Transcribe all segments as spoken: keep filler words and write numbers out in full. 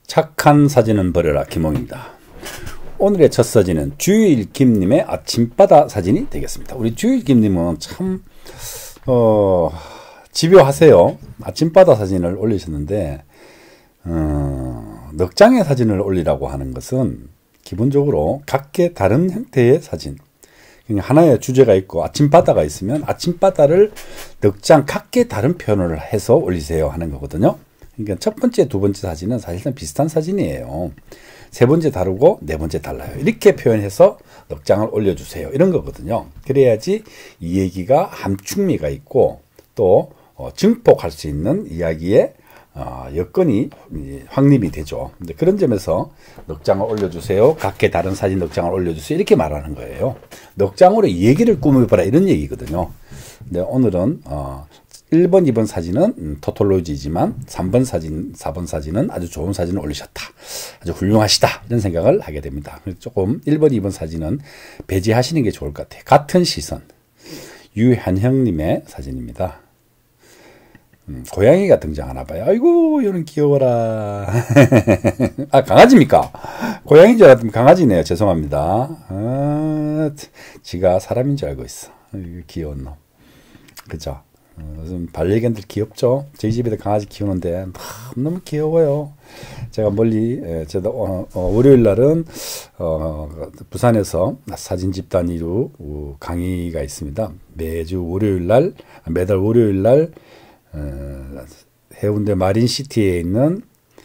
착한 사진은 버려라 김홍입니다. 오늘의 첫 사진은 주일김님의 아침바다 사진이 되겠습니다. 우리 주일김님은 참 어, 집요하세요. 아침바다 사진을 올리셨는데 어, 넉 장의 사진을 올리라고 하는 것은 기본적으로 각기 다른 형태의 사진, 하나의 주제가 있고 아침바다가 있으면 아침바다를 넉 장 각기 다른 표현을 해서 올리세요 하는 거거든요. 그러니까 첫 번째, 두 번째 사진은 사실상 비슷한 사진이에요. 세 번째 다르고 네 번째 달라요. 이렇게 표현해서 넉 장을 올려주세요. 이런 거거든요. 그래야지 이 얘기가 함축미가 있고 또 어, 증폭할 수 있는 이야기에 어, 여건이 확립이 되죠. 근데 그런 점에서 넉 장을 올려주세요. 각기 다른 사진 넉 장을 올려주세요. 이렇게 말하는 거예요. 넉 장으로 이 얘기를 꾸며봐라 이런 얘기거든요. 근데 오늘은 어, 일 번, 이 번 사진은 음, 토톨로지지만 삼 번 사진, 사 번 사진은 아주 좋은 사진을 올리셨다. 아주 훌륭하시다. 이런 생각을 하게 됩니다. 조금 일 번, 이 번 사진은 배제하시는 게 좋을 것 같아요. 같은 시선. 유현형님의 사진입니다. 음, 고양이가 등장하나 봐요. 아이고, 이런 귀여워라. 아, 강아지입니까? 고양이인 줄 알았더니 강아지네요. 죄송합니다. 아, 지가 사람인 줄 알고 있어. 아이고, 귀여운 놈. 그죠? 어, 반려견들 귀엽죠? 저희 집에도 강아지 키우는데 너무 귀여워요. 제가 멀리, 예, 제가 어, 어, 월요일 날은 어, 부산에서 사진 집단위로 어, 강의가 있습니다. 매주 월요일 날, 매달 월요일 날 어, 해운대 마린시티에 있는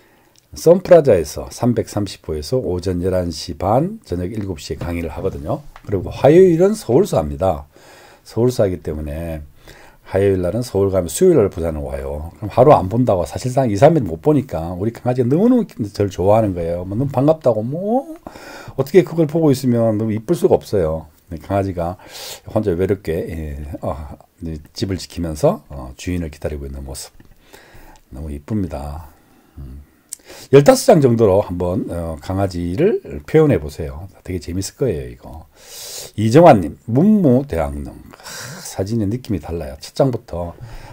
선프라자에서 삼백삼십 호에서 오전 열한 시 반, 저녁 일곱 시에 강의를 하거든요. 그리고 화요일은 서울서 합니다. 서울서 하기 때문에 화요일 날은 서울 가면 수요일 날 부산을 와요. 그럼 하루 안 본다고 사실상 이, 삼 일 못 보니까 우리 강아지가 너무너무 저를 좋아하는 거예요. 뭐 너무 반갑다고 뭐 어떻게 그걸 보고 있으면 너무 이쁠 수가 없어요. 강아지가 혼자 외롭게 예, 어, 집을 지키면서 어, 주인을 기다리고 있는 모습 너무 이쁩니다. 음. 열다섯 장 정도로 한번 어, 강아지를 표현해 보세요. 되게 재밌을 거예요. 이거 이정환님 문무대왕릉 사진의 느낌이 달라요. 첫 장부터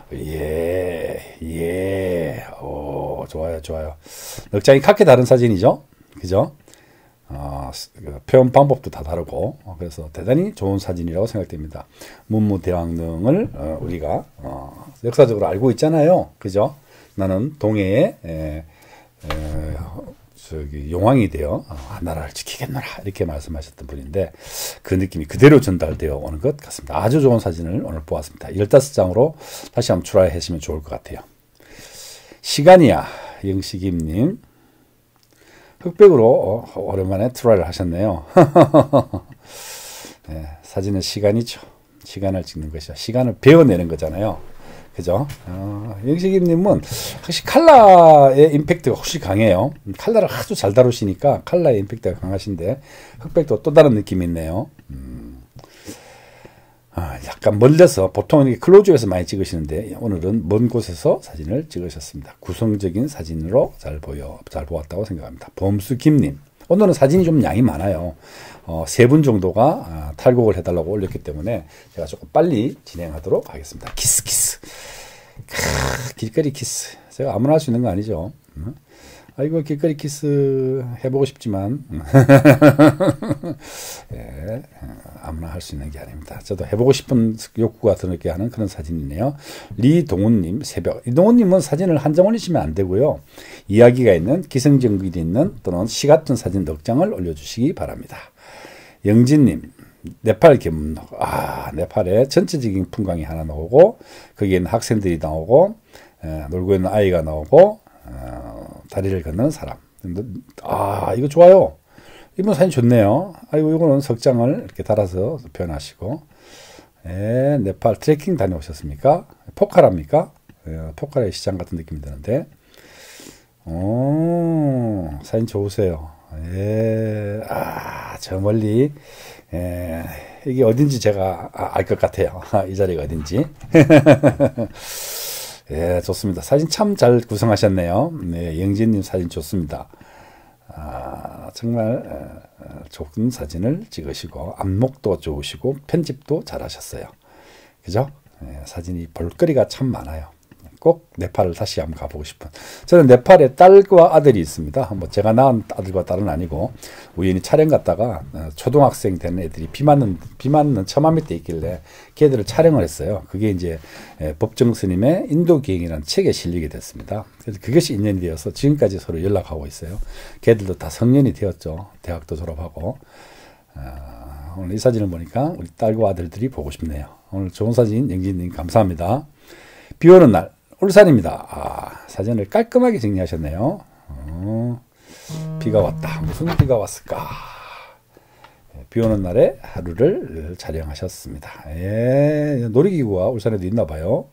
예, 예, 오, 좋아요, 좋아요. 넉 장이 각기 다른 사진이죠, 그죠? 어, 표현 방법도 다 다르고 어, 그래서 대단히 좋은 사진이라고 생각됩니다. 문무대왕릉을 어, 우리가 어, 역사적으로 알고 있잖아요, 그죠? 나는 동해에 에, 에, 저기 용왕이 되어 어, 나라를 지키겠노라 이렇게 말씀하셨던 분인데 그 느낌이 그대로 전달되어 오는 것 같습니다. 아주 좋은 사진을 오늘 보았습니다. 열다섯 장으로 다시 한번 트라이 하시면 좋을 것 같아요. 시간이야 영식임님 흑백으로 어, 오랜만에 트라이를 하셨네요. 네, 사진은 시간이죠. 시간을 찍는 것이죠. 시간을 배워내는 거잖아요. 그죠? 어, 영식임님은 확실히 칼라의 임팩트가 훨씬 강해요. 칼라를 아주 잘 다루시니까 칼라의 임팩트가 강하신데 흑백도 또 다른 느낌이 있네요. 음, 아, 약간 멀려서 보통 클로즈에서 많이 찍으시는데 오늘은 먼 곳에서 사진을 찍으셨습니다. 구성적인 사진으로 잘 보여 잘 보았다고 생각합니다. 범수김님 오늘은 사진이 좀 양이 많아요. 어, 세 분 정도가 아, 탈곡을 해달라고 올렸기 때문에 제가 조금 빨리 진행하도록 하겠습니다. 키스 키스 크, 길거리 키스 제가 아무나 할 수 있는 거 아니죠. 응? 아이고 길거리 키스 해보고 싶지만 예, 아무나 할 수 있는 게 아닙니다. 저도 해보고 싶은 욕구가 드럽게 하는 그런 사진이네요. 리동훈님 새벽. 이동훈님은 사진을 한 장 올리시면 안 되고요. 이야기가 있는 기승전결이 있는 또는 시 같은 사진 넉 장을 올려주시기 바랍니다. 영진님 네팔 견문록. 아 네팔의 전체적인 풍광이 하나 나오고 거기에는 학생들이 나오고 에, 놀고 있는 아이가 나오고 어, 다리를 걷는 사람. 아 이거 좋아요. 이번 사진 좋네요. 아이고 이거는 석 장을 이렇게 달아서 표현하시고 에, 네팔 트레킹 다녀오셨습니까? 포카라입니까? 에, 포카라의 시장 같은 느낌이 드는데 오, 사진 좋으세요. 예, 아, 저 멀리, 예, 이게 어딘지 제가 알 것 같아요. 이 자리가 어딘지. 예, 좋습니다. 사진 참 잘 구성하셨네요. 네, 영진님 사진 좋습니다. 아, 정말 어, 좋은 사진을 찍으시고, 안목도 좋으시고, 편집도 잘 하셨어요. 그죠? 예, 사진이 볼거리가 참 많아요. 꼭 네팔을 다시 한번 가보고 싶은. 저는 네팔에 딸과 아들이 있습니다. 뭐 제가 낳은 아들과 딸은 아니고 우연히 촬영 갔다가 초등학생 되는 애들이 비 맞는 비 맞는 처마 밑에 있길래 걔들을 촬영을 했어요. 그게 이제 법정 스님의 인도 기행이라는 책에 실리게 됐습니다. 그래서 그것이 인연이 되어서 지금까지 서로 연락하고 있어요. 걔들도 다 성년이 되었죠. 대학도 졸업하고. 어, 오늘 이 사진을 보니까 우리 딸과 아들들이 보고 싶네요. 오늘 좋은 사진 영진님 감사합니다. 비 오는 날 울산입니다. 아, 사진을 깔끔하게 정리하셨네요. 어, 비가 왔다. 무슨 비가 왔을까? 비 오는 날에 하루를 촬영하셨습니다. 예, 놀이기구가 울산에도 있나 봐요.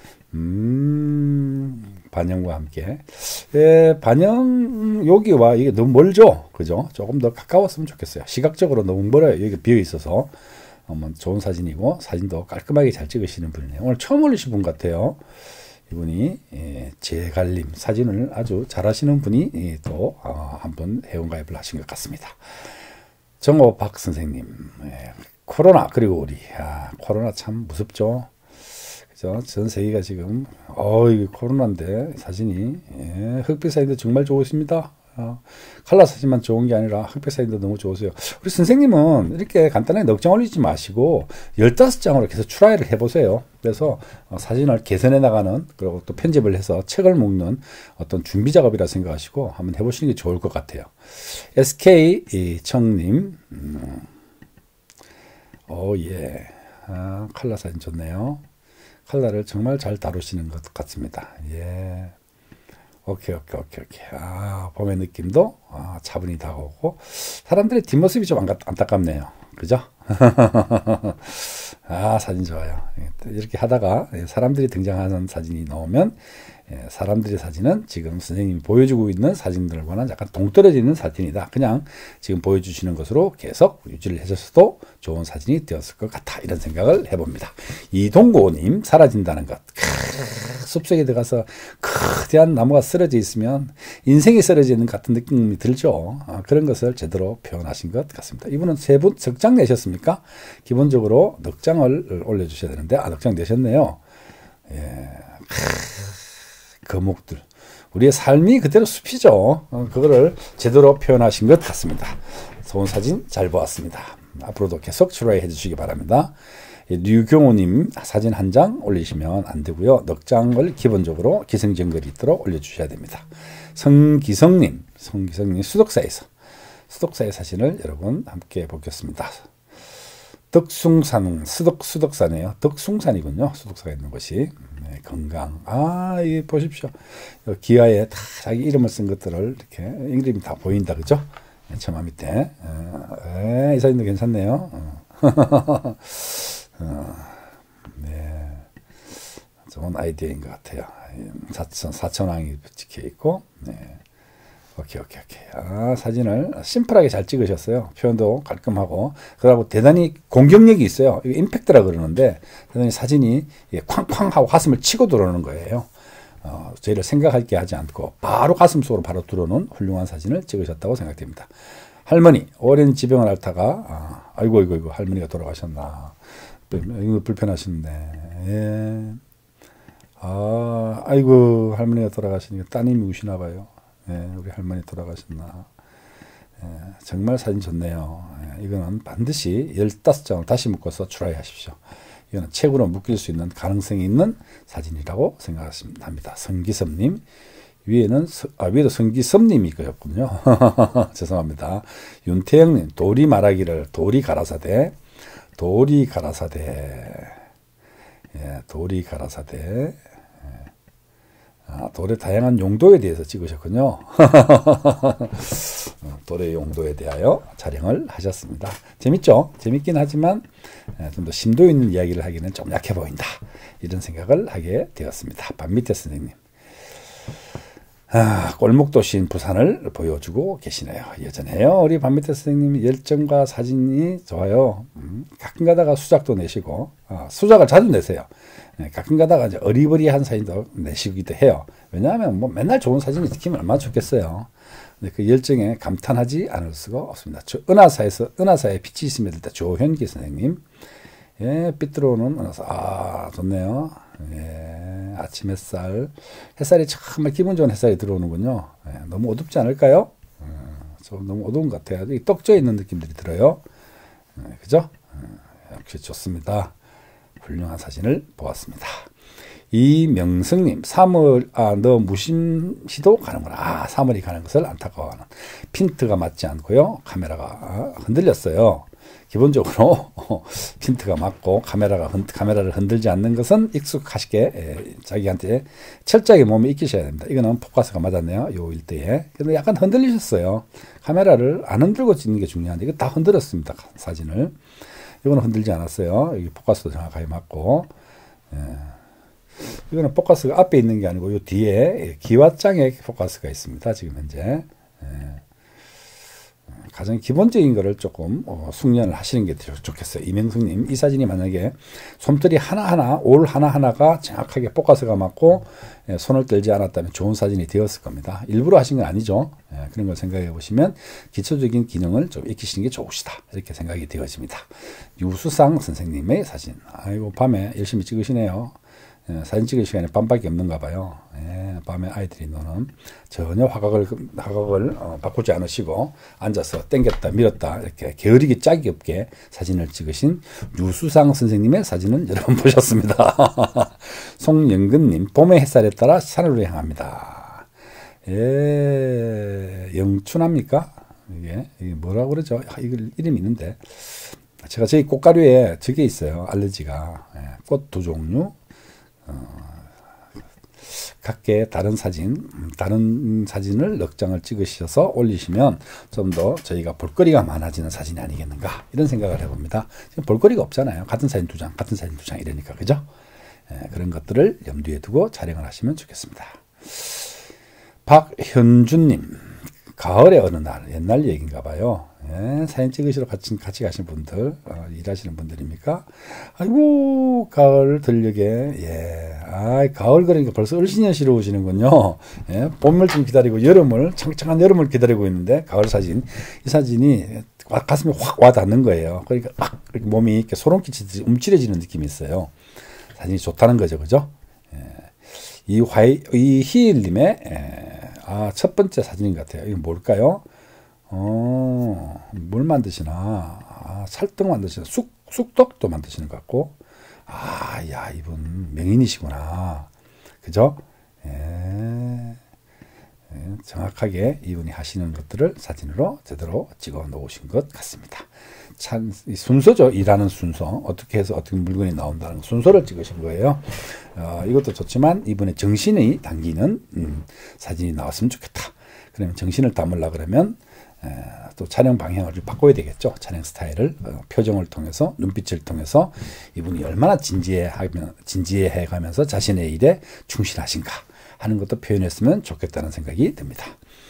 음, 반영과 함께. 예, 반영, 여기와 이게 너무 멀죠? 그죠? 조금 더 가까웠으면 좋겠어요. 시각적으로 너무 멀어요. 여기 비어 있어서. 한번 좋은 사진이고, 사진도 깔끔하게 잘 찍으시는 분이네요. 오늘 처음 올리신 분 같아요. 이분이, 예, 재갈림, 사진을 아주 잘 하시는 분이 예, 또, 어, 한번 회원가입을 하신 것 같습니다. 정호 박 선생님, 예, 코로나, 그리고 우리, 아, 코로나 참 무섭죠? 그죠? 전 세계가 지금, 어, 이게 코로나인데, 사진이, 예, 흑백 사진도 정말 좋으십니다. 어, 칼라 사진만 좋은 게 아니라 흑백 사진도 너무 좋으세요. 우리 선생님은 이렇게 간단하게 넉 장 올리지 마시고, 열다섯 장으로 계속 트라이를 해보세요. 그래서 어, 사진을 개선해 나가는, 그리고 또 편집을 해서 책을 묶는 어떤 준비 작업이라 생각하시고, 한번 해보시는 게 좋을 것 같아요. 에스케이 청님, 음, 오, 예. 아, 칼라 사진 좋네요. 칼라를 정말 잘 다루시는 것 같습니다. 예. 오케이, 오케이, 오케이, 오케이. 아, 봄의 느낌도 아, 차분히 다가오고, 사람들의 뒷모습이 좀 안타깝네요. 그죠? 아, 사진 좋아요. 이렇게 하다가 사람들이 등장하는 사진이 나오면, 사람들의 사진은 지금 선생님이 보여주고 있는 사진들과는 약간 동떨어지는 사진이다. 그냥 지금 보여주시는 것으로 계속 유지를 해줬어도 좋은 사진이 되었을 것 같아. 이런 생각을 해봅니다. 이동고님, 사라진다는 것. 크, 숲속에 들어가서 크대한 나무가 쓰러져 있으면 인생이 쓰러져 있는 같은 느낌이 들죠. 아, 그런 것을 제대로 표현하신 것 같습니다. 이분은 세 분 석 장 내셨습니까? 기본적으로 넉 장을 올려주셔야 되는데, 아, 넉 장 내셨네요. 예. 거목들. 우리의 삶이 그대로 숲이죠. 어, 그거를 제대로 표현하신 것 같습니다. 좋은 사진 잘 보았습니다. 앞으로도 계속 출하해 주시기 바랍니다. 류경호님 사진 한 장 올리시면 안 되고요. 넉 장을 기본적으로 기승전결이 있도록 올려주셔야 됩니다. 성기성님, 성기성님 수덕사에서 수덕사의 사진을 여러분 함께 보겠습니다. 덕숭산, 수덕, 수덕산이에요. 덕숭산이군요. 수덕사가 있는 곳이. 네, 건강. 아, 이 보십시오. 기아에 다 자기 이름을 쓴 것들을 이렇게 이름이 다 보인다. 그죠? 처마 밑에. 에, 이 사진도 괜찮네요. 어. 어, 네. 좋은 아이디어인 것 같아요. 사천, 사천왕이 찍혀 있고, 네. 오케이, 오케이, 오케이. 아, 사진을 심플하게 잘 찍으셨어요. 표현도 깔끔하고. 그러고 대단히 공격력이 있어요. 이거 임팩트라 그러는데, 대단히 사진이 쾅쾅 하고 가슴을 치고 들어오는 거예요. 어, 저희를 생각하게 하지 않고, 바로 가슴 속으로 바로 들어오는 훌륭한 사진을 찍으셨다고 생각됩니다. 할머니, 오랜 지병을 앓다가, 아, 아이고, 아이고, 아이고, 할머니가 돌아가셨나. 이거 불편하신데, 예. 아, 아이고, 할머니가 돌아가시니까 따님이 우시나 봐요. 예, 우리 할머니 돌아가셨나. 예, 정말 사진 좋네요. 예, 이거는 반드시 열다섯 장을 다시 묶어서 트라이 하십시오. 이거는 책으로 묶일 수 있는 가능성이 있는 사진이라고 생각합니다. 성기섭님. 위에는, 아, 위에도 성기섭님이 있군요. 죄송합니다. 윤태영님, 돌이 말하기를, 돌이 가라사대. 돌이 가라사대. 예, 돌이 가라사대. 아, 돌의 다양한 용도에 대해서 찍으셨군요. 돌의 용도에 대하여 촬영을 하셨습니다. 재밌죠? 재밌긴 하지만 좀 더 심도 있는 이야기를 하기는 좀 약해 보인다. 이런 생각을 하게 되었습니다. 밤밑에 선생님. 아, 꼴목도시인 부산을 보여주고 계시네요. 여전해요. 우리 밤밑에 선생님 열정과 사진이 좋아요. 음, 가끔 가다가 수작도 내시고, 아, 수작을 자주 내세요. 네, 가끔 가다가 이제 어리버리한 사진도 내시기도 해요. 왜냐하면 뭐 맨날 좋은 사진이 찍히면 얼마나 좋겠어요. 근데 그 열정에 감탄하지 않을 수가 없습니다. 저 은하사에서, 은하사에 빛이 있으면 될 때 조현기 선생님. 예, 빛 들어오는 은하사. 아, 좋네요. 예, 아침 햇살. 햇살이 정말 기분 좋은 햇살이 들어오는군요. 예, 너무 어둡지 않을까요? 예, 좀 너무 어두운 것 같아요. 떡져 있는 느낌들이 들어요. 예, 그죠? 예, 역시 좋습니다. 훌륭한 사진을 보았습니다. 이명승님, 삼월, 아, 너 무심시도 가는구나. 아, 삼월이 가는 것을 안타까워하는. 핀트가 맞지 않고요. 카메라가 흔들렸어요. 기본적으로 핀트가 맞고 카메라가 흔, 카메라를 흔들지 않는 것은 익숙하시게 에, 자기한테 철저하게 몸에 익히셔야 됩니다. 이거는 포커스가 맞았네요. 요 일대에. 근데 약간 흔들리셨어요. 카메라를 안 흔들고 찍는 게 중요한데 이거 다 흔들었습니다. 사진을. 이거는 흔들지 않았어요. 여기 포커스도 정확하게 맞고. 에. 이거는 포커스가 앞에 있는 게 아니고 요 뒤에 기와장에 포커스가 있습니다. 지금 현재. 가장 기본적인 거를 조금 어, 숙련을 하시는 게 좋겠어요. 이명승님, 이 사진이 만약에 솜털이 하나하나, 올 하나하나가 정확하게 포커스가 맞고 예, 손을 떨지 않았다면 좋은 사진이 되었을 겁니다. 일부러 하신 건 아니죠. 예, 그런 걸 생각해 보시면 기초적인 기능을 좀 익히시는 게 좋으시다. 이렇게 생각이 되어집니다. 유수상 선생님의 사진. 아이고, 밤에 열심히 찍으시네요. 예, 사진 찍을 시간이 밤밖에 없는가 봐요. 예, 밤에 아이들이 노는 전혀 화각을 화각을 어, 바꾸지 않으시고 앉아서 당겼다 밀었다 이렇게 게으르기 짝이 없게 사진을 찍으신 유수상 선생님의 사진은 여러분 보셨습니다. 송영근님, 봄의 햇살에 따라 산으로 향합니다. 예, 영춘합니까? 이게, 이게 뭐라고 그러죠? 아, 이거 이름이 있는데 제가 저희 꽃가루에 저게 있어요. 알러지가. 예, 꽃 두 종류. 어, 각계 다른 사진, 다른 사진을 넉 장을 찍으셔서 올리시면 좀 더 저희가 볼거리가 많아지는 사진이 아니겠는가 이런 생각을 해봅니다. 지금 볼거리가 없잖아요. 같은 사진 두 장, 같은 사진 두 장 이러니까 그죠? 예, 그런 것들을 염두에 두고 촬영을 하시면 좋겠습니다. 박현준님, 가을의 어느 날, 옛날 얘기인가 봐요. 예, 사진 찍으시러 같이, 같이 가신 분들, 어, 일하시는 분들입니까? 아이고, 가을 들녘에, 예, 아, 가을 그러니까 벌써 을씨년스러우시는군요. 예, 봄을 좀 기다리고, 여름을, 청청한 여름을 기다리고 있는데, 가을 사진. 이 사진이 가슴에 확 와닿는 거예요. 그러니까, 막, 이렇게 몸이 이렇게 소름 끼치듯이 움츠려지는 느낌이 있어요. 사진이 좋다는 거죠, 그죠? 예, 이 화이, 이 희일님의, 예, 아, 첫 번째 사진인 것 같아요. 이거 뭘까요? 어, 뭘 만드시나? 아, 찰떡 만드시나? 쑥, 쑥떡도 만드시는 것 같고. 아, 야, 이분 명인이시구나. 그죠? 예, 예, 정확하게 이분이 하시는 것들을 사진으로 제대로 찍어 놓으신 것 같습니다. 참, 순서죠. 일하는 순서. 어떻게 해서 어떻게 물건이 나온다는 순서를 찍으신 거예요. 어, 이것도 좋지만 이분의 정신이 담기는 음, 사진이 나왔으면 좋겠다. 그러면 정신을 담으려 그러면 에, 또 촬영 방향을 바꿔야 되겠죠. 촬영 스타일을 어, 표정을 통해서 눈빛을 통해서 이분이 얼마나 진지해 하면 진지해 가면서 자신의 일에 충실하신가 하는 것도 표현했으면 좋겠다는 생각이 듭니다.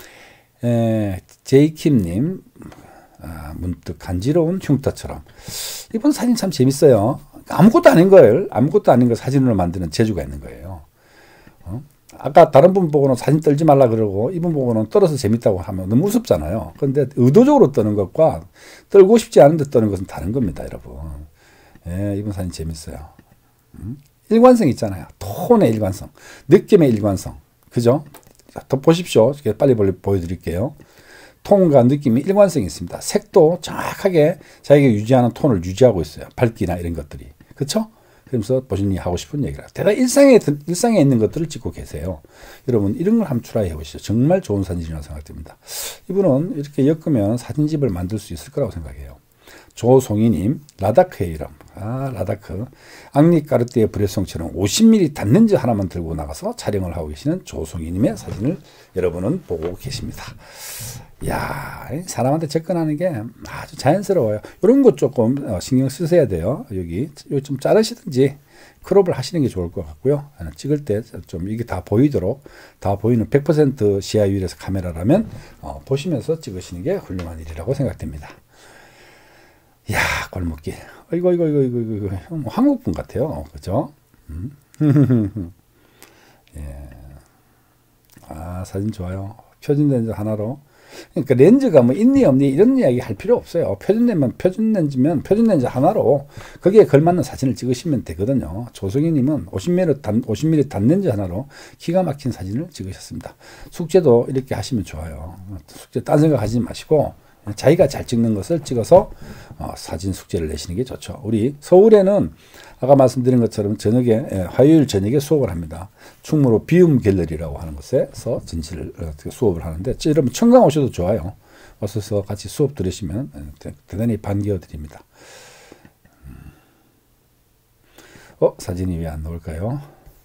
에, 제이킴님, 아, 문득 간지러운 흉터처럼. 이번 사진 참 재밌어요. 아무것도 아닌 걸, 아무것도 아닌 걸 사진으로 만드는 재주가 있는 거예요. 어? 아까 다른 분 보고는 사진 떨지 말라 그러고 이분 보고는 떨어서 재밌다고 하면 너무 무섭잖아요. 그런데 의도적으로 떠는 것과 떨고 싶지 않은데 떠는 것은 다른 겁니다, 여러분. 예, 이번 사진 재밌어요. 음? 일관성 있잖아요. 톤의 일관성, 느낌의 일관성. 그죠? 더 보십시오. 빨리 보여드릴게요. 톤과 느낌이 일관성이 있습니다. 색도 정확하게 자기가 유지하는 톤을 유지하고 있어요. 밝기나 이런 것들이. 그렇죠? 그러면서 본인이 하고 싶은 얘기를. 대단히 일상에, 일상에 있는 것들을 찍고 계세요. 여러분, 이런 걸 한번 트라이 해보시죠. 정말 좋은 사진이라고 생각됩니다. 이분은 이렇게 엮으면 사진집을 만들 수 있을 거라고 생각해요. 조송이님, 라다크의 이름. 아, 라다크. 앙리 까르띠에 브레송처럼 오십 밀리미터 닿는지 하나만 들고 나가서 촬영을 하고 계시는 조송이님의 사진을 여러분은 보고 계십니다. 야, 사람한테 접근하는 게 아주 자연스러워요. 이런 것 조금 신경 쓰셔야 돼요. 여기 좀 자르시든지 크롭을 하시는 게 좋을 것 같고요. 찍을 때 좀 이게 다 보이도록, 다 보이는 백 퍼센트 시야율에서 카메라라면 어, 보시면서 찍으시는 게 훌륭한 일이라고 생각됩니다. 이야, 골목길. 이거, 이거, 이거, 이거, 이거, 이거. 한국분 같아요. 그죠? 음? 예. 아, 사진 좋아요. 표준 렌즈 하나로 그러니까 렌즈가 뭐 있니 없니 이런 이야기 할 필요 없어요. 표준렌즈면 표준렌즈면 표준렌즈 하나로 거기에 걸맞는 사진을 찍으시면 되거든요. 조성희님은 오십 밀리미터 단, 오십 밀리미터 단렌즈 하나로 기가 막힌 사진을 찍으셨습니다. 숙제도 이렇게 하시면 좋아요. 숙제 딴 생각 하지 마시고 자기가 잘 찍는 것을 찍어서 어, 사진 숙제를 내시는 게 좋죠. 우리 서울에는 아까 말씀드린 것처럼 저녁에 예, 화요일 저녁에 수업을 합니다. 충무로 비움 갤러리라고 하는 곳에서 진실 어, 수업을 하는데 여러분 청강 오셔도 좋아요. 오셔서 같이 수업 들으시면 예, 대단히 반겨 드립니다. 어 사진이 왜 안 나올까요?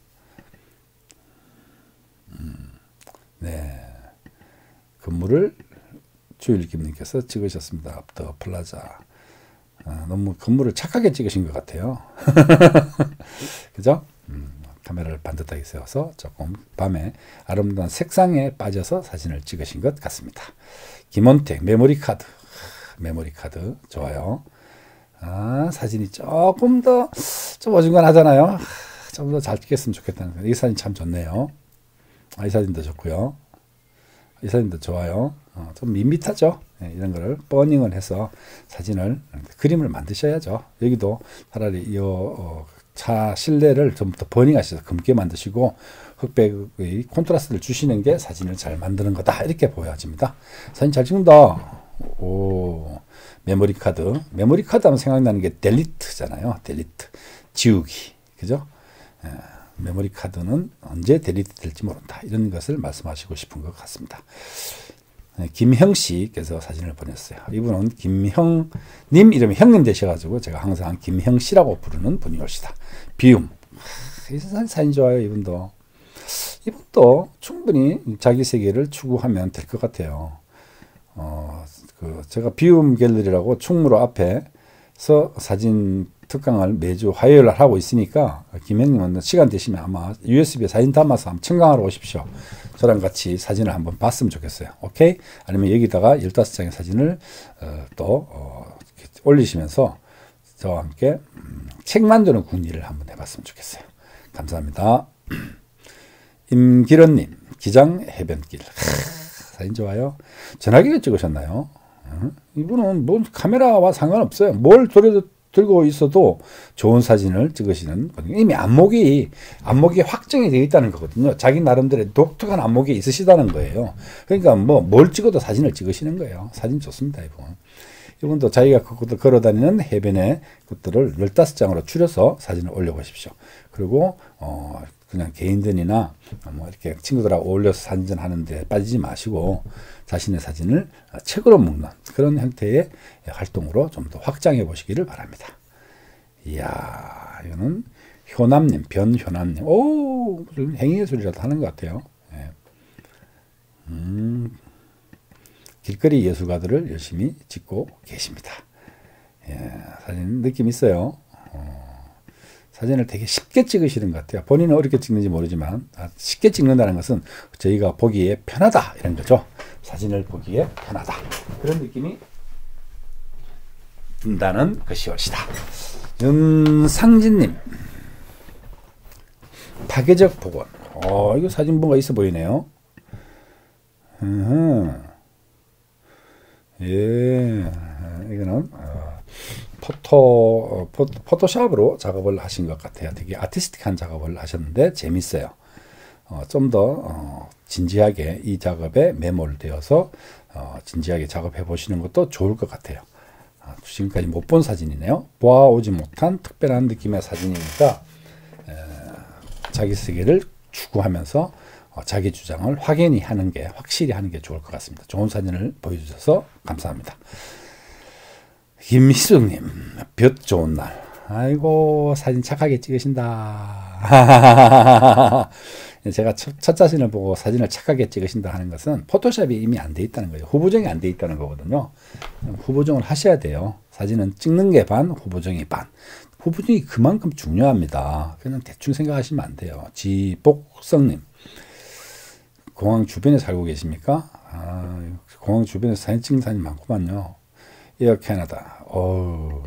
음, 네 건물을 주일김님께서 찍으셨습니다. 더 플라자. 아, 너무 건물을 착하게 찍으신 것 같아요. 그죠? 음, 카메라를 반듯하게 세워서 조금 밤에 아름다운 색상에 빠져서 사진을 찍으신 것 같습니다. 김원택 메모리 카드. 메모리 카드 좋아요. 아, 사진이 조금 더 좀 어중간하잖아요. 좀 더 잘 찍겠으면 좋겠다는 이 사진 참 좋네요. 아, 이 사진도 좋고요. 이 사진도 좋아요. 어, 좀 밋밋하죠. 네, 이런 거를 버닝을 해서 사진을 그림을 만드셔야죠. 여기도 차라리 이 어, 차 실내를 좀 더 버닝하셔서 검게 만드시고 흑백의 콘트라스트를 주시는 게 사진을 잘 만드는 거다 이렇게 보여집니다. 사진 잘 찍는다. 오, 메모리 카드. 메모리 카드 하면 생각나는 게 델리트잖아요. 델리트 지우기. 그죠? 에, 메모리 카드는 언제 델리트 될지 모른다. 이런 것을 말씀하시고 싶은 것 같습니다. 김형 씨께서 사진을 보냈어요. 이분은 김형님 이름이 형님 되셔가지고 제가 항상 김형 씨라고 부르는 분이옵시다. 비움. 이 사진, 사진 좋아요. 이분도. 이분도 충분히 자기 세계를 추구하면 될 것 같아요. 어, 그 제가 비움 갤러리라고 충무로 앞에서 사진 특강을 매주 화요일 날 하고 있으니까 김형님은 시간 되시면 아마 유에스비에 사진 담아서 한번 청강하러 오십시오. 저랑 같이 사진을 한번 봤으면 좋겠어요. 오케이? 아니면 여기다가 열다섯 장의 사진을 어, 또 어, 올리시면서 저와 함께 음, 책 만드는 궁리를 한번 해봤으면 좋겠어요. 감사합니다. 임기런님 기장 해변길. 하, 사진 좋아요. 전화기를 찍으셨나요? 어? 이분은 뭐 카메라와 상관없어요. 뭘 들여도 들고 있어도 좋은 사진을 찍으시는 분이 이미 안목이 안목이 확정이 되어 있다는 거거든요. 자기 나름대로 독특한 안목이 있으시다는 거예요. 그러니까 뭐 뭘 찍어도 사진을 찍으시는 거예요. 사진 좋습니다, 이분. 이분도 자기가 걸어 다니는 해변의 것들을 열다섯 장으로 추려서 사진을 올려보십시오. 그리고 어 그냥 개인전이나 뭐 이렇게 친구들하고 어울려서 사진 하는데 빠지지 마시고 자신의 사진을 책으로 묶는 그런 형태의 활동으로 좀 더 확장해 보시기를 바랍니다. 이야, 이거는 효남님, 변효남님. 오, 무슨 행위예술이라도 하는 것 같아요. 예. 음, 길거리 예술가들을 열심히 찍고 계십니다. 예, 사진 느낌 있어요. 어, 사진을 되게 쉽게 찍으시는 것 같아요. 본인은 어렵게 찍는지 모르지만 아, 쉽게 찍는다는 것은 저희가 보기에 편하다 이런 거죠. 사진을 보기에 편하다. 그런 느낌이 든다는 것이옵시다. 윤상진님 파괴적 복원. 어, 이거 사진 뭔가 있어 보이네요. 으흠. 예, 이거는 어, 포토, 어, 포, 포토샵으로 작업을 하신 것 같아요. 되게 아티스틱한 작업을 하셨는데 재밌어요. 어, 좀 더 어, 진지하게 이 작업에 매몰되어서 어, 진지하게 작업해 보시는 것도 좋을 것 같아요. 어, 지금까지 못 본 사진이네요. 보아오지 못한 특별한 느낌의 사진이니까 에, 자기 세계를 추구하면서 어, 자기 주장을 확연히 하는 게 확실히 하는 게 좋을 것 같습니다. 좋은 사진을 보여주셔서 감사합니다. 김희숙님 볕 좋은 날. 아이고 사진 착하게 찍으신다. 제가 첫, 첫 자신을 보고 사진을 착하게 찍으신다 하는 것은 포토샵이 이미 안 돼 있다는 거예요. 후보정이 안 돼 있다는 거거든요. 후보정을 하셔야 돼요. 사진은 찍는 게 반, 후보정이 반. 후보정이 그만큼 중요합니다. 그냥 대충 생각하시면 안 돼요. 지복성님 공항 주변에 살고 계십니까? 아, 공항 주변에 사진 찍는 사람이 많구만요. 에어 캐나다. 어우.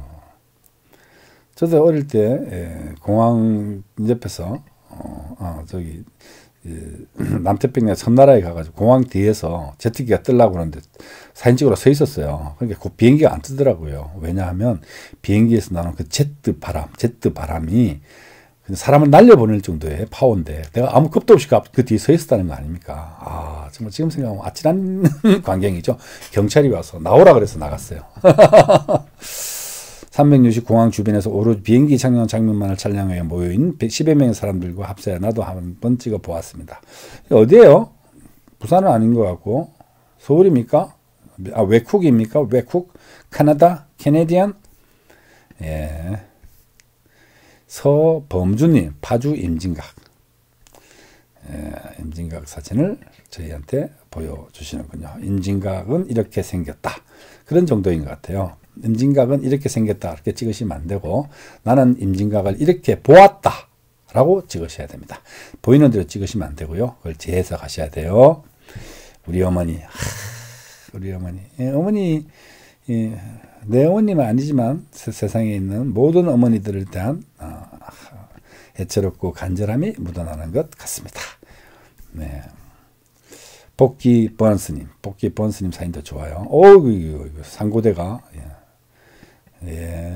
저도 어릴 때 예, 공항 옆에서 어, 어, 저기 남태평양 섬나라에 가가지고 공항 뒤에서 제트기가 뜨려고 그러는데 사진 찍으러 서 있었어요. 그러니까 그 비행기가 안 뜨더라고요. 왜냐하면 비행기에서 나오는 그 제트 바람, 제트 바람이 사람을 날려보낼 정도의 파워인데 내가 아무 겁도 없이 그 뒤에 서 있었다는 거 아닙니까? 아, 정말 지금 생각하면 아찔한 광경이죠. 경찰이 와서 나오라 그래서 나갔어요. 삼백육십 공항 주변에서 오로지 비행기 착륙 장면만을 촬영해 모여있는 십여 명의 사람들과 합세해 나도 한번 찍어 보았습니다. 어디예요? 부산은 아닌 것 같고 서울입니까? 아, 외국입니까? 외국? 캐나다? 캐네디언? 예. 서범주님, 파주 임진각. 예, 임진각 사진을 저희한테 보여주시는군요. 임진각은 이렇게 생겼다. 그런 정도인 것 같아요. 임진각은 이렇게 생겼다. 이렇게 찍으시면 안 되고, 나는 임진각을 이렇게 보았다. 라고 찍으셔야 됩니다. 보이는 대로 찍으시면 안 되고요. 그걸 재해석하셔야 돼요. 우리 어머니, 하, 우리 어머니, 예, 어머니, 예, 내 어머님은 아니지만 세상에 있는 모든 어머니들에 대한 어, 애처롭고 간절함이 묻어나는 것 같습니다. 네. 복귀 번스님, 복귀 번스님 사진도 좋아요. 오, 상고대가 예, 예.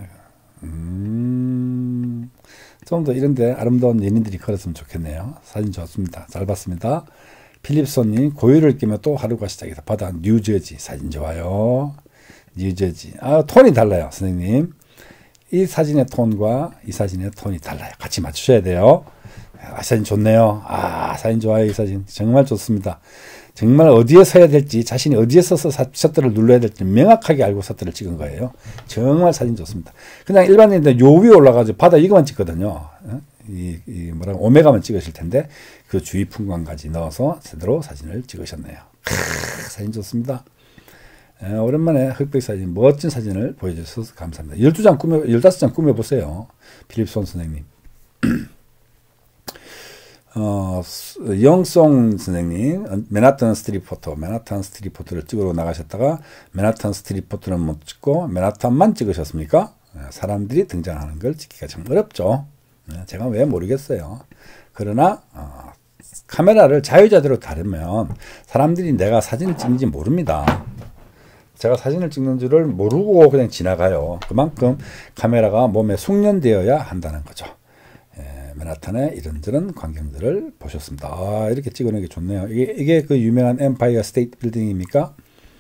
음, 좀 더 이런데 아름다운 연인들이 걸었으면 좋겠네요. 사진 좋습니다. 잘 봤습니다. 필립손님, 고요를 끼며 또 하루가 시작이다. 바다 뉴저지 사진 좋아요. 뉴저지. 아, 톤이 달라요, 선생님. 이 사진의 톤과 이 사진의 톤이 달라요. 같이 맞추셔야 돼요. 아, 사진 좋네요. 아, 사진 좋아요, 이 사진. 정말 좋습니다. 정말 어디에 서야 될지, 자신이 어디에 서서 셔터를 눌러야 될지 명확하게 알고 셔터를 찍은 거예요. 정말 사진 좋습니다. 그냥 일반인들 요 위에 올라가서 바다 이거만 찍거든요. 이, 이 뭐라 오메가만 찍으실 텐데 그 주위 풍광까지 넣어서 제대로 사진을 찍으셨네요. 크, 사진 좋습니다. 에, 오랜만에 흑백 사진, 멋진 사진을 보여주셔서 감사합니다. 열두 장 꾸며, 열다섯 장 꾸며보세요. 필립손 선생님. 어, 영송 선생님, 맨하탄 스트릿 포토, 맨하탄 스트릿 포토를 찍으러 나가셨다가, 맨하탄 스트릿 포토는 못 찍고, 맨하탄만 찍으셨습니까? 사람들이 등장하는 걸 찍기가 참 어렵죠. 제가 왜 모르겠어요. 그러나, 어, 카메라를 자유자재로 다루면, 사람들이 내가 사진을 찍는지 모릅니다. 제가 사진을 찍는 줄을 모르고 그냥 지나가요. 그만큼 카메라가 몸에 숙련되어야 한다는 거죠. 예, 맨하탄의 이런저런 광경들을 보셨습니다. 아, 이렇게 찍어내기 좋네요. 이게, 이게 그 유명한 엠파이어 스테이트 빌딩입니까?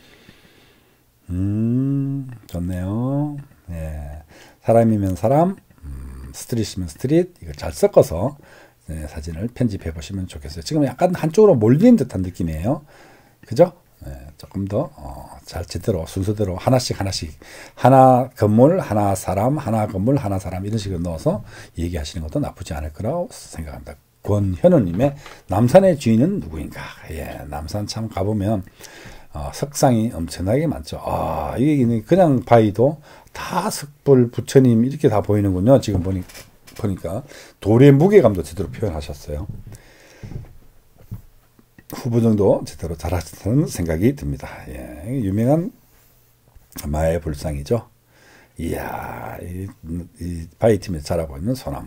음, 좋네요. 예, 사람이면 사람, 음, 스트릿이면 스트릿, 이걸 잘 섞어서 예, 사진을 편집해 보시면 좋겠어요. 지금 약간 한쪽으로 몰리는 듯한 느낌이에요. 그죠? 예, 조금 더, 어, 잘 제대로, 순서대로 하나씩 하나씩, 하나 건물, 하나 사람, 하나 건물, 하나 사람, 이런 식으로 넣어서 얘기하시는 것도 나쁘지 않을 거라고 생각합니다. 권현우님의 남산의 주인은 누구인가? 예, 남산 참 가보면, 어, 석상이 엄청나게 많죠. 아, 이게 그냥 바위도 다 석불, 부처님, 이렇게 다 보이는군요. 지금 보니, 보니까. 돌의 무게감도 제대로 표현하셨어요. 후보 정도 제대로 잘하셨다는 생각이 듭니다. 예, 유명한 마의 불상이죠. 이야, 이, 이 바위팀에서 자라고 있는 소나무.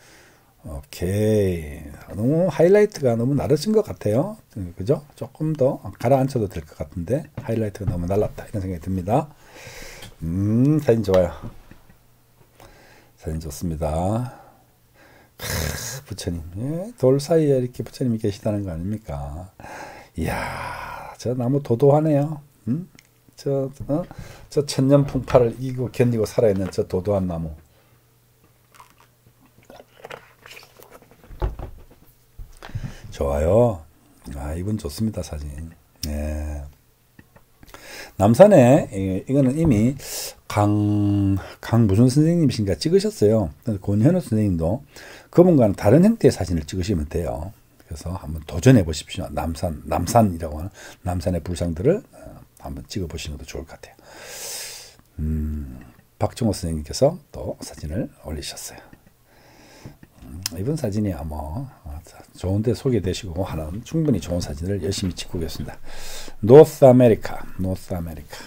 오케이. 너무 하이라이트가 너무 나르신 것 같아요. 그죠? 조금 더 가라앉혀도 될 것 같은데, 하이라이트가 너무 날랐다. 이런 생각이 듭니다. 음, 사진 좋아요. 사진 좋습니다. 크, 부처님, 예? 돌 사이에 이렇게 부처님이 계시다는 거 아닙니까? 이야, 저 나무 도도하네요. 음? 저, 어? 저 천년 풍파를 이기고 견디고 살아있는 저 도도한 나무. 좋아요. 아, 이분 좋습니다, 사진. 예. 남산에, 이거는 이미 강, 강 무슨 선생님이신가 찍으셨어요. 권현우 선생님도 그분과는 다른 형태의 사진을 찍으시면 돼요. 그래서 한번 도전해 보십시오. 남산, 남산이라고 하는 남산의 불상들을 한번 찍어 보시는 것도 좋을 것 같아요. 음, 박정호 선생님께서 또 사진을 올리셨어요. 음, 이번 사진이야 뭐 좋은데 소개되시고 하는 충분히 좋은 사진을 열심히 찍고 계십니다. 노스 아메리카, 노스 아메리카.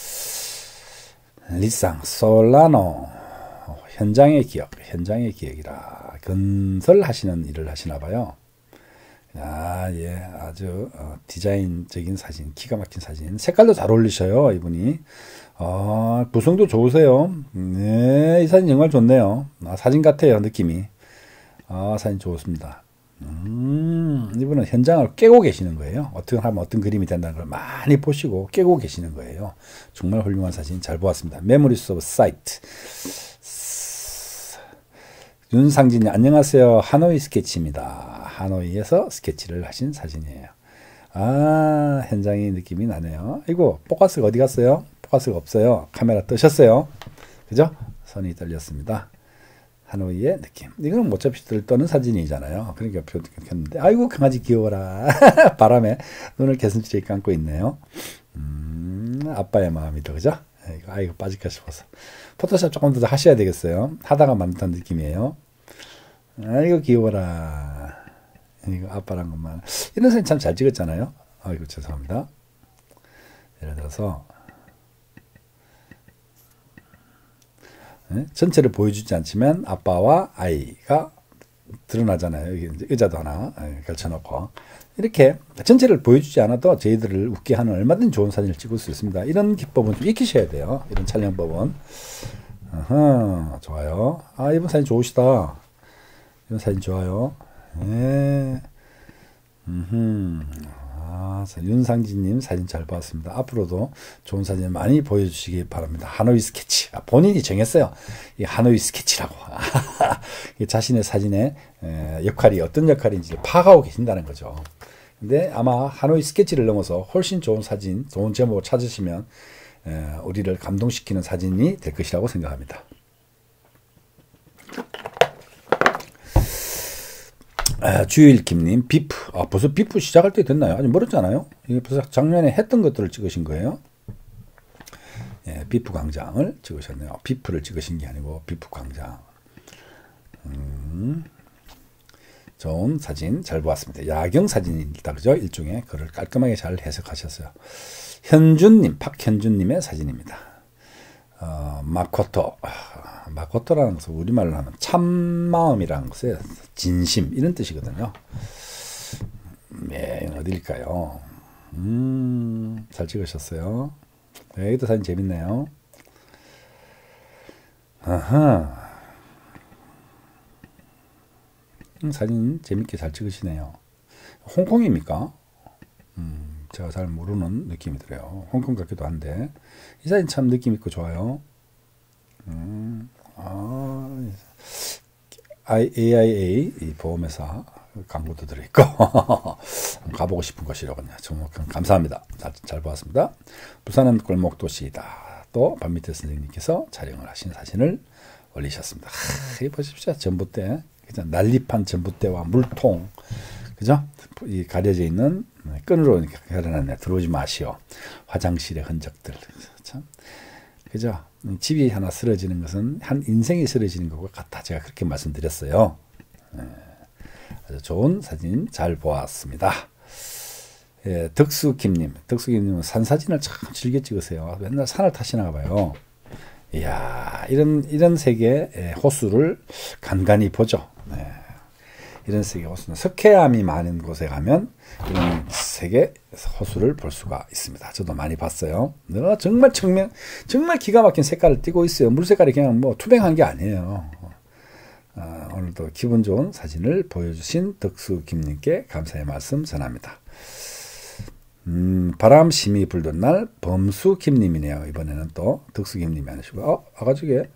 리상, 솔라노, 현장의 기억, 현장의 기억이라 건설하시는 일을 하시나 봐요. 아, 예, 아주 어, 디자인적인 사진, 기가 막힌 사진. 색깔도 잘 어울리셔요, 이분이. 아, 구성도 좋으세요. 네, 이 사진 정말 좋네요. 아, 사진 같아요, 느낌이. 아, 사진 좋습니다. 음, 이분은 현장을 깨고 계시는 거예요. 어떻게 하면 어떤 그림이 된다는 걸 많이 보시고 깨고 계시는 거예요. 정말 훌륭한 사진 잘 보았습니다. Memories of Sight. 윤상진님, 안녕하세요. 하노이 스케치입니다. 하노이에서 스케치를 하신 사진이에요. 아, 현장의 느낌이 나네요. 이거, 포커스가 어디 갔어요? 포커스가 없어요. 카메라 뜨셨어요. 그죠? 손이 떨렸습니다. 하노이의 느낌. 이거는 어차피 떠는 사진이잖아요. 그러니까 켰는데, 아이고, 강아지 귀여워라. 바람에 눈을 개슴츠레 감고 있네요. 음, 아빠의 마음이다. 그죠? 아이고, 아이고, 빠질까 싶어서. 포토샵 조금 더 하셔야 되겠어요. 하다가 만든 느낌이에요. 아이고, 귀여워라. 이거 아빠란 것만. 이런 사진 참 잘 찍었잖아요. 아이고, 죄송합니다. 예를 들어서, 네? 전체를 보여주지 않지만 아빠와 아이가 드러나잖아요. 여기 이제 의자도 하나 걸쳐놓고. 이렇게 전체를 보여주지 않아도 저희들을 웃게 하는 얼마든지 좋은 사진을 찍을 수 있습니다. 이런 기법은 좀 익히셔야 돼요. 이런 촬영법은. 어허, 좋아요. 아, 이번 사진 좋으시다. 이번 사진 좋아요. 네. 음흠. 아, 윤상진님 사진 잘 봤습니다. 앞으로도 좋은 사진 많이 보여주시기 바랍니다. 하노이 스케치. 아, 본인이 정했어요. 이 하노이 스케치라고. 자신의 사진의 역할이 어떤 역할인지 파악하고 계신다는 거죠. 근데 아마 하노이 스케치를 넘어서 훨씬 좋은 사진, 좋은 제목을 찾으시면 우리를 감동시키는 사진이 될 것이라고 생각합니다. 아, 주일김님, 비프. 아, 벌써 비프 시작할 때 됐나요? 아직 멀었잖아요? 이게 벌써 작년에 했던 것들을 찍으신 거예요? 예, 비프 광장을 찍으셨네요. 비프를 찍으신 게 아니고, 비프 광장. 음, 좋은 사진 잘 보았습니다. 야경 사진이다, 그죠? 일종의 그걸 깔끔하게 잘 해석하셨어요. 현준님, 박현준님의 사진입니다. 어, 마코토. 마코토라는 것은 우리말로 하면 참마음이라는 것의 진심 이런 뜻이거든요. 네, 어딜까요? 음, 잘 찍으셨어요. 네, 여기도 사진 재밌네요. 아하. 음, 사진 재밌게 잘 찍으시네요. 홍콩입니까? 음, 제가 잘 모르는 느낌이 들어요. 홍콩 같기도 한데 이 사진 참 느낌 있고 좋아요. 음, 아, 에이아이에이 이 보험회사 광고도 들어있고 가보고 싶은 곳이라군요. 정말 감사합니다. 잘, 잘 보았습니다. 부산은 골목도시이다. 또 반미태 선생님께서 촬영을 하신 사진을 올리셨습니다. 하, 이 보십시오. 전봇대, 그죠? 난립한 전봇대와 물통, 그죠? 이 가려져 있는 끈으로 이렇게 가려놨네. 들어오지 마시오. 화장실의 흔적들, 참, 그죠? 집이 하나 쓰러지는 것은 한 인생이 쓰러지는 것과 같다. 제가 그렇게 말씀드렸어요. 네. 아주 좋은 사진 잘 보았습니다. 예, 덕수김님, 덕수김님은 산 사진을 참 즐겨 찍으세요. 맨날 산을 타시나 봐요. 이야, 이런 이런 세계의 호수를 간간히 보죠. 네. 이런 세계 호수는 석회암이 많은 곳에 가면 이런 세계 호수를 볼 수가 있습니다. 저도 많이 봤어요. 어, 정말 청명, 정말 기가 막힌 색깔을 띠고 있어요. 물 색깔이 그냥 뭐 투명한 게 아니에요. 어, 오늘도 기분 좋은 사진을 보여주신 덕수김님께 감사의 말씀 전합니다. 음, 바람 심히 불던 날 범수김님이네요. 이번에는 또 덕수김님이 아니시고, 어, 아가족에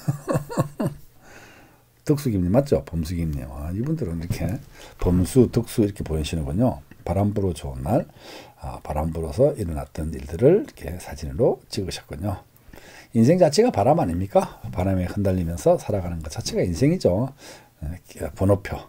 덕수김님 맞죠? 범수김님. 아, 이분들은 이렇게 범수, 덕수 이렇게 보내시는군요. 바람 불어 좋은 날, 아, 바람 불어서 일어났던 일들을 이렇게 사진으로 찍으셨군요. 인생 자체가 바람 아닙니까? 바람에 흔들리면서 살아가는 것 자체가 인생이죠. 번호표.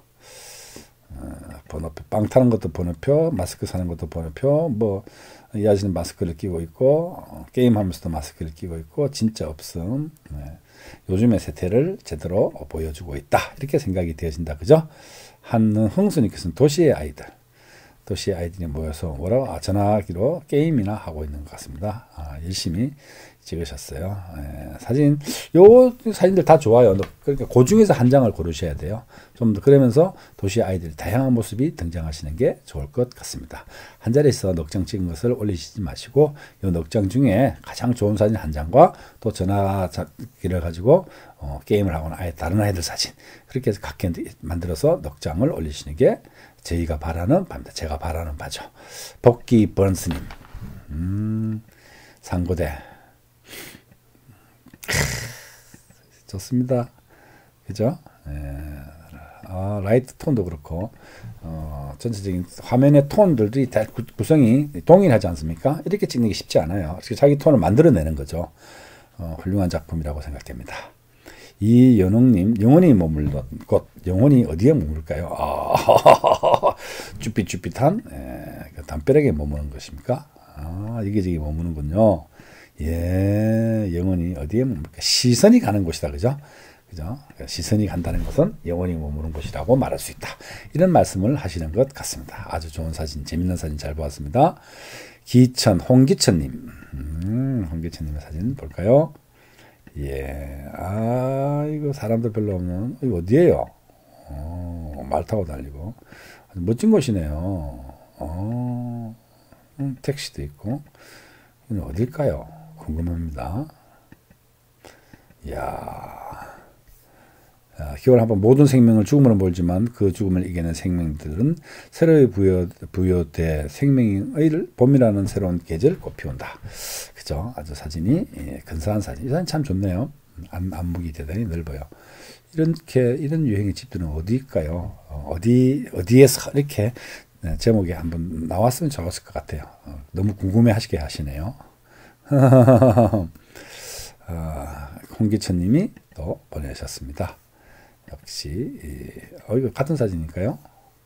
번호표. 빵 타는 것도 번호표, 마스크 사는 것도 번호표, 뭐, 이 아저씨는 마스크를 끼고 있고, 게임하면서도 마스크를 끼고 있고, 진짜 없음. 네. 요즘의 세태를 제대로 보여주고 있다. 이렇게 생각이 되어진다. 그죠? 한흥수님께서는 도시의 아이들. 도시 아이들이 모여서 뭐라고 아, 전화기로 게임이나 하고 있는 것 같습니다. 아, 열심히 찍으셨어요. 예, 사진, 요 사진들 다 좋아요. 그러니까 그 중에서 한 장을 고르셔야 돼요. 좀 더 그러면서 도시 아이들 다양한 모습이 등장하시는 게 좋을 것 같습니다. 한 자리에서 넉 장 찍은 것을 올리시지 마시고 요 넉 장 중에 가장 좋은 사진 한 장과 또 전화기를 가지고 어, 게임을 하거나 아예 다른 아이들 사진 그렇게 해서 각기 만들어서 넉 장을 올리시는 게 저희가 바라는 바입니다. 제가 바라는 바죠. 복기 번스님, 음, 상고대. 좋습니다. 그죠? 예. 아, 라이트 톤도 그렇고, 어, 전체적인 화면의 톤들이 다 구, 구성이 동일하지 않습니까? 이렇게 찍는 게 쉽지 않아요. 자기 톤을 만들어내는 거죠. 어, 훌륭한 작품이라고 생각됩니다. 이연웅님, 영원히 머물던 곳, 영원히 어디에 머물까요? 아, 쭈삣쭈삣한 예, 그 담벼락에 머무는 것입니까? 아, 이게 저기 머무는군요. 예, 영원히 어디에 머물까? 시선이 가는 곳이다, 그죠? 그죠? 시선이 간다는 것은 영원히 머무는 곳이라고 말할 수 있다. 이런 말씀을 하시는 것 같습니다. 아주 좋은 사진, 재밌는 사진 잘 보았습니다. 기천, 홍기천님, 음, 홍기천님의 사진 볼까요? 예, 아, 이거 사람들 별로 없는, 이거 어디에요? 어, 말 타고 달리고. 아주 멋진 곳이네요. 어, 음, 택시도 있고. 이건 어딜까요? 궁금합니다. 이야, 아, 기월 한번 모든 생명을 죽음으로 몰지만 그 죽음을 이기는 생명들은 새로이 부여, 부여돼 생명의 봄이라는 새로운 계절 꽃피운다. 그죠? 아주 사진이 예, 근사한 사진. 이 사진 참 좋네요. 안, 안목이 대단히 넓어요. 이렇게 이런 유형의 집들은 어디일까요? 어, 어디 어디에서 이렇게 네, 제목에 한번 나왔으면 좋았을 것 같아요. 어, 너무 궁금해하시게 하시네요. 아, 홍기천님이 또 보내셨습니다. 역시 어, 이거 같은 사진일까요?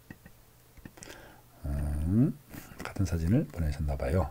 음, 같은 사진을 보내셨나 봐요.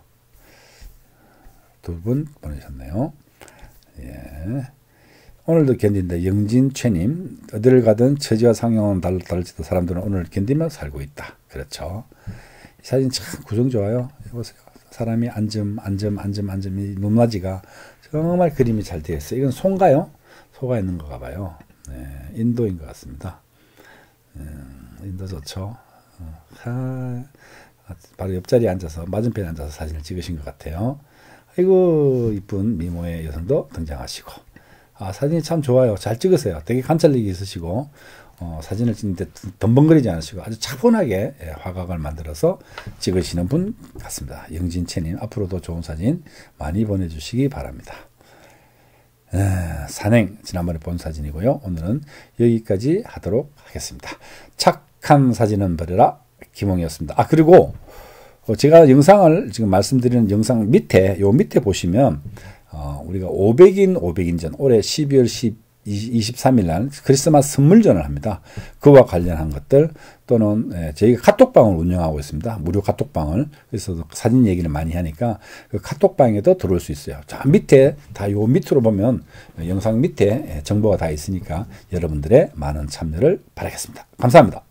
두 분 보내셨네요. 예. 오늘도 견딘다. 영진최님, 어디를 가든 처지와 상황은 다를지도 사람들은 오늘 견디며 살고 있다. 그렇죠. 이 사진 참 구성 좋아요. 보세요. 사람이 앉음, 앉음, 앉음, 앉음, 이 높낮이가 정말 그림이 잘 되어 있어요. 이건 소인가요? 소가 있는 것 같아요. 네, 인도인 것 같습니다. 음, 인도 좋죠. 어, 하, 바로 옆자리에 앉아서, 맞은편에 앉아서 사진을 찍으신 것 같아요. 아이고, 이쁜 미모의 여성도 등장하시고. 아, 사진이 참 좋아요. 잘 찍으세요. 되게 관찰력이 있으시고, 어, 사진을 찍는데 덤벙거리지 않으시고 아주 차분하게 예, 화각을 만들어서 찍으시는 분 같습니다. 영진채님, 앞으로도 좋은 사진 많이 보내주시기 바랍니다. 에, 산행, 지난번에 본 사진이고요. 오늘은 여기까지 하도록 하겠습니다. 착한 사진은 버려라. 김홍이었습니다. 아, 그리고 제가 영상을 지금 말씀드리는 영상 밑에, 요 밑에 보시면 어, 우리가 오백인 오백인전 올해 십이월 이십삼 일 날 크리스마스 선물전을 합니다. 그와 관련한 것들 또는 예, 저희가 카톡방을 운영하고 있습니다. 무료 카톡방을. 그래서 사진 얘기를 많이 하니까 그 카톡방에도 들어올 수 있어요. 자, 밑에 다 요 밑으로 보면 영상 밑에 정보가 다 있으니까 여러분들의 많은 참여를 바라겠습니다. 감사합니다.